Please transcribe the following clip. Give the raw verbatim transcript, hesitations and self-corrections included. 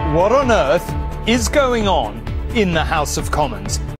What on earth is going on in the House of Commons?